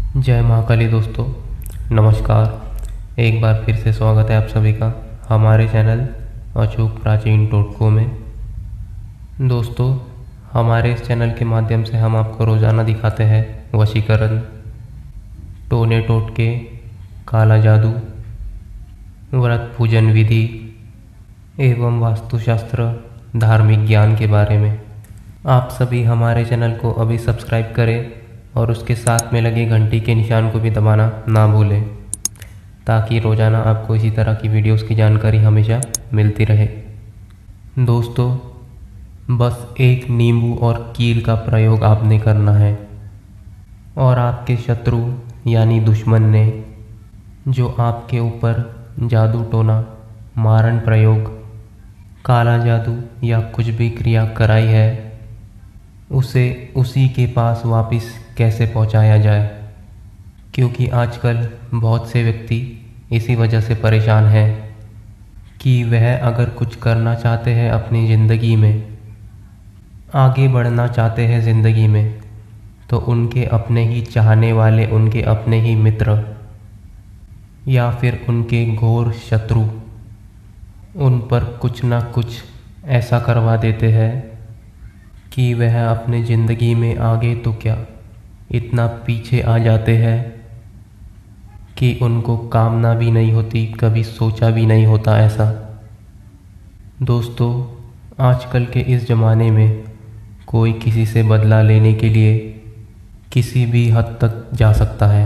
जय महाकाली दोस्तों, नमस्कार। एक बार फिर से स्वागत है आप सभी का हमारे चैनल अचूक प्राचीन टोटकों में। दोस्तों, हमारे इस चैनल के माध्यम से हम आपको रोज़ाना दिखाते हैं वशीकरण, टोने टोटके, काला जादू, व्रत पूजन विधि एवं वास्तुशास्त्र, धार्मिक ज्ञान के बारे में। आप सभी हमारे चैनल को अभी सब्सक्राइब करें और उसके साथ में लगे घंटी के निशान को भी दबाना ना भूलें, ताकि रोज़ाना आपको इसी तरह की वीडियोस की जानकारी हमेशा मिलती रहे। दोस्तों, बस एक नींबू और कील का प्रयोग आपने करना है और आपके शत्रु यानी दुश्मन ने जो आपके ऊपर जादू टोना, मारण प्रयोग, काला जादू या कुछ भी क्रिया कराई है, उसे उसी के पास वापस कैसे पहुंचाया जाए। क्योंकि आजकल बहुत से व्यक्ति इसी वजह से परेशान हैं कि वह अगर कुछ करना चाहते हैं अपनी ज़िंदगी में, आगे बढ़ना चाहते हैं ज़िंदगी में, तो उनके अपने ही चाहने वाले, उनके अपने ही मित्र या फिर उनके घोर शत्रु उन पर कुछ ना कुछ ऐसा करवा देते हैं कि वह अपने ज़िंदगी में आगे तो क्या इतना पीछे आ जाते हैं कि उनको कामना भी नहीं होती, कभी सोचा भी नहीं होता ऐसा। दोस्तों, आजकल के इस ज़माने में कोई किसी से बदला लेने के लिए किसी भी हद तक जा सकता है,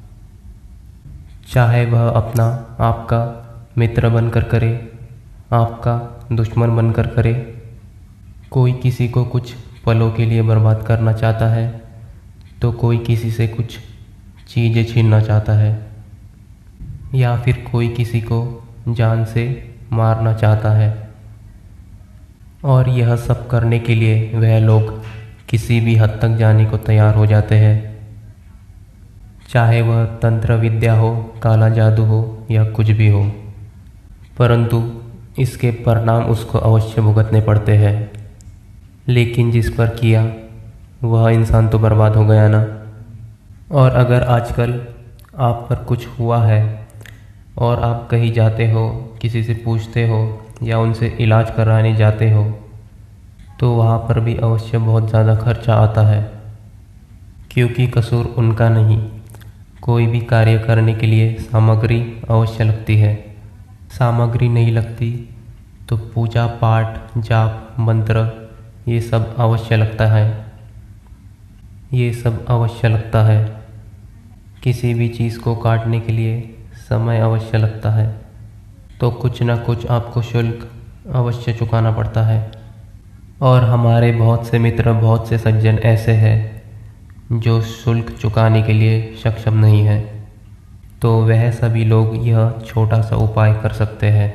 चाहे वह अपना आपका मित्र बनकर करे, आपका दुश्मन बनकर करे। कोई किसी को कुछ पलों के लिए बर्बाद करना चाहता है, तो कोई किसी से कुछ चीज़ें छीनना चाहता है, या फिर कोई किसी को जान से मारना चाहता है। और यह सब करने के लिए वह लोग किसी भी हद तक जाने को तैयार हो जाते हैं, चाहे वह तंत्र विद्या हो, काला जादू हो या कुछ भी हो, परंतु इसके परिणाम उसको अवश्य भुगतने पड़ते हैं। लेकिन जिस पर किया वह इंसान तो बर्बाद हो गया ना। और अगर आजकल आप पर कुछ हुआ है और आप कहीं जाते हो, किसी से पूछते हो या उनसे इलाज कराने जाते हो, तो वहाँ पर भी अवश्य बहुत ज़्यादा खर्चा आता है, क्योंकि कसूर उनका नहीं। कोई भी कार्य करने के लिए सामग्री अवश्य लगती है। सामग्री नहीं लगती तो पूजा पाठ, जाप, मंत्र ये सब अवश्य लगता है। ये सब अवश्य लगता है। किसी भी चीज़ को काटने के लिए समय अवश्य लगता है, तो कुछ ना कुछ आपको शुल्क अवश्य चुकाना पड़ता है। और हमारे बहुत से मित्र, बहुत से सज्जन ऐसे हैं जो शुल्क चुकाने के लिए सक्षम नहीं है, तो वह सभी लोग यह छोटा सा उपाय कर सकते हैं।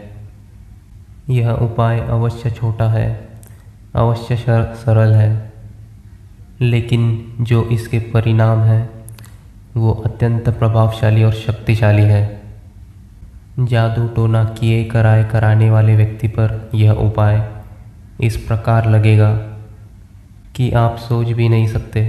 यह उपाय अवश्य छोटा है, अवश्य सरल है, लेकिन जो इसके परिणाम हैं वो अत्यंत प्रभावशाली और शक्तिशाली है। जादू टोना किए कराए कराने वाले व्यक्ति पर यह उपाय इस प्रकार लगेगा कि आप सोच भी नहीं सकते।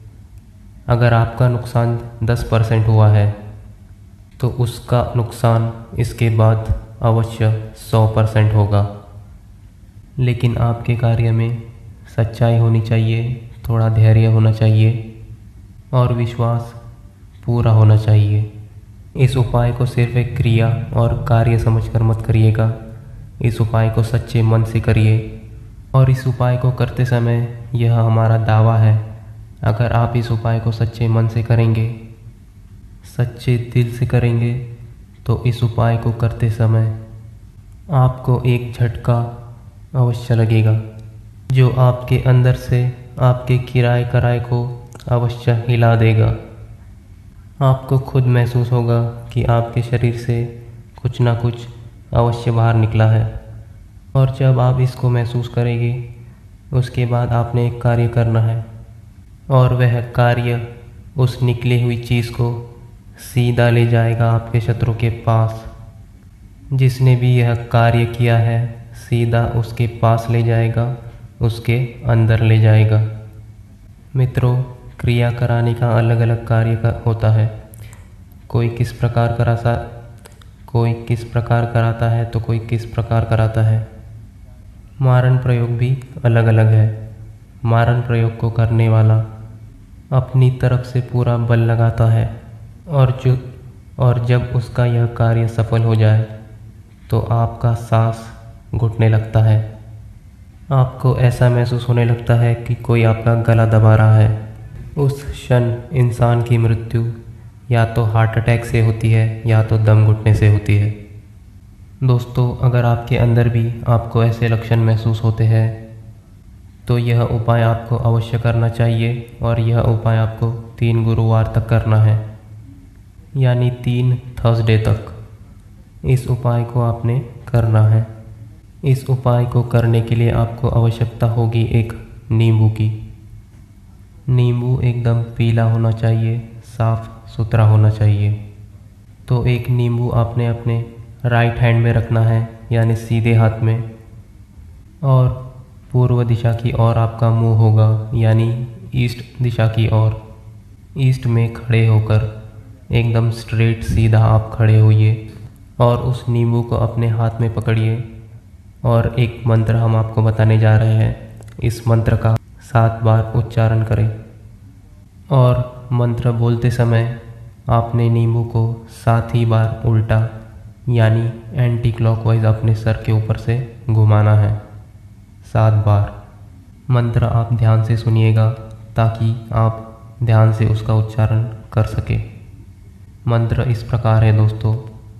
अगर आपका नुकसान 10% हुआ है, तो उसका नुकसान इसके बाद अवश्य 100% होगा। लेकिन आपके कार्य में सच्चाई होनी चाहिए, थोड़ा धैर्य होना चाहिए और विश्वास पूरा होना चाहिए। इस उपाय को सिर्फ एक क्रिया और कार्य समझकर मत करिएगा। इस उपाय को सच्चे मन से करिए। और इस उपाय को करते समय यह हमारा दावा है, अगर आप इस उपाय को सच्चे मन से करेंगे, सच्चे दिल से करेंगे, तो इस उपाय को करते समय आपको एक झटका अवश्य लगेगा, जो आपके अंदर से आपके किराए कराए को अवश्य हिला देगा। आपको खुद महसूस होगा कि आपके शरीर से कुछ ना कुछ अवश्य बाहर निकला है। और जब आप इसको महसूस करेंगे, उसके बाद आपने एक कार्य करना है, और वह कार्य उस निकली हुई चीज़ को सीधा ले जाएगा आपके शत्रु के पास। जिसने भी यह कार्य किया है सीधा उसके पास ले जाएगा, उसके अंदर ले जाएगा। मित्रों, क्रिया कराने का अलग अलग कार्य होता है। कोई किस प्रकार कराता है तो कोई किस प्रकार कराता है। मारण प्रयोग भी अलग अलग है। मारण प्रयोग को करने वाला अपनी तरफ से पूरा बल लगाता है और जब उसका यह कार्य सफल हो जाए तो आपका सांस घुटने लगता है। आपको ऐसा महसूस होने लगता है कि कोई आपका गला दबा रहा है। उस क्षण इंसान की मृत्यु या तो हार्ट अटैक से होती है या तो दम घुटने से होती है। दोस्तों, अगर आपके अंदर भी आपको ऐसे लक्षण महसूस होते हैं तो यह उपाय आपको अवश्य करना चाहिए और यह उपाय आपको 3 गुरुवार तक करना है, यानी 3 थर्सडे तक इस उपाय को आपने करना है। इस उपाय को करने के लिए आपको आवश्यकता होगी एक नींबू की। नींबू एकदम पीला होना चाहिए, साफ सुथरा होना चाहिए। तो एक नींबू आपने अपने राइट हैंड में रखना है, यानी सीधे हाथ में, और पूर्व दिशा की ओर आपका मुंह होगा, यानी ईस्ट दिशा की ओर। ईस्ट में खड़े होकर एकदम स्ट्रेट सीधा आप खड़े होइए और उस नींबू को अपने हाथ में पकड़िए और एक मंत्र हम आपको बताने जा रहे हैं। इस मंत्र का 7 बार उच्चारण करें और मंत्र बोलते समय आपने नींबू को 7 ही बार उल्टा यानी एंटी क्लॉकवाइज अपने सर के ऊपर से घुमाना है 7 बार। मंत्र आप ध्यान से सुनिएगा ताकि आप ध्यान से उसका उच्चारण कर सके। मंत्र इस प्रकार है दोस्तों।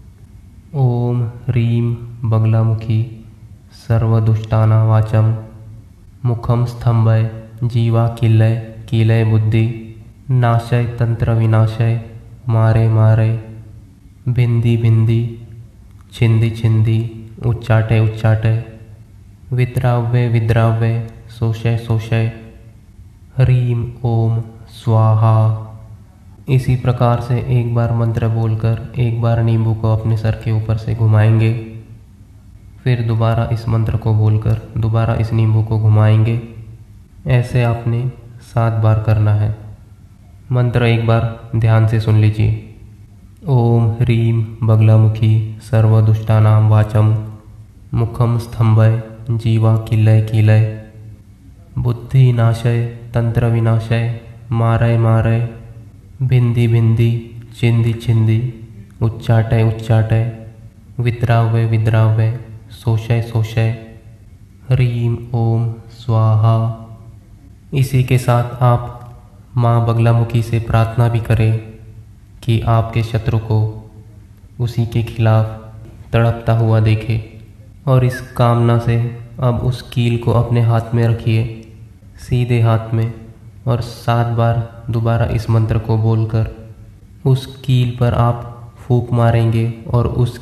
ओम ह्रीं बगलामुखी सर्वदुष्टाना वाचम मुखम स्तंभय जीवा किलय कीलय बुद्धि नाशय तंत्र विनाशय मारे मारे भिंदी भिंदी छिंदी छिंदी उच्चाटे उच्चाटे विद्राव्य विद्राव्य शोषय शोषय ह्रीं ओम स्वाहा। इसी प्रकार से एक बार मंत्र बोलकर एक बार नींबू को अपने सर के ऊपर से घुमाएंगे, फिर दोबारा इस मंत्र को बोलकर दोबारा इस नींबू को घुमाएंगे। ऐसे आपने 7 बार करना है। मंत्र एक बार ध्यान से सुन लीजिए। ओम ह्रीं बगलामुखी सर्वदुष्टानां वाचम मुखम स्तंभय जीवा किलय कीलय बुद्धि नाशय तंत्र विनाशय मारय मारय भिंदी भिंदी छिंदी छिंदी उच्चाटय उच्चाटय विद्राव्य विद्राव्य शोषय शोषय ह्रीं ओम स्वाहा। इसी के साथ आप माँ बगलामुखी से प्रार्थना भी करें कि आपके शत्रु को उसी के खिलाफ तड़पता हुआ देखे, और इस कामना से अब उस कील को अपने हाथ में रखिए सीधे हाथ में, और 7 बार दोबारा इस मंत्र को बोलकर उस कील पर आप फूंक मारेंगे और उस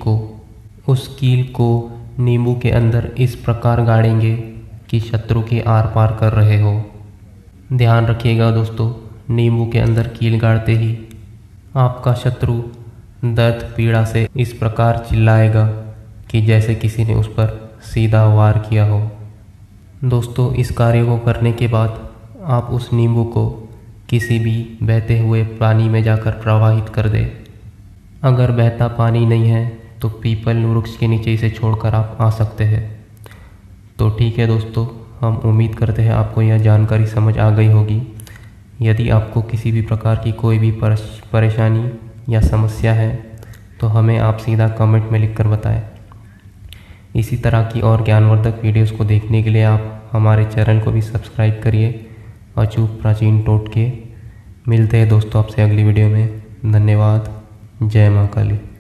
कील को नींबू के अंदर इस प्रकार गाड़ेंगे कि शत्रु के आर पार कर रहे हो। ध्यान रखिएगा दोस्तों, नींबू के अंदर कील गाड़ते ही आपका शत्रु दर्द पीड़ा से इस प्रकार चिल्लाएगा कि जैसे किसी ने उस पर सीधा वार किया हो। दोस्तों, इस कार्य को करने के बाद आप उस नींबू को किसी भी बहते हुए पानी में जाकर प्रवाहित कर दें। अगर बहता पानी नहीं है तो पीपल वृक्ष के नीचे इसे छोड़कर आप आ सकते हैं। तो ठीक है दोस्तों, हम उम्मीद करते हैं आपको यह जानकारी समझ आ गई होगी। यदि आपको किसी भी प्रकार की कोई भी परेशानी या समस्या है तो हमें आप सीधा कमेंट में लिखकर बताएं। इसी तरह की और ज्ञानवर्धक वीडियोस को देखने के लिए आप हमारे चैनल को भी सब्सक्राइब करिए। अचूक प्राचीन टोटके। मिलते हैं दोस्तों आपसे अगली वीडियो में। धन्यवाद। जय माँ काली।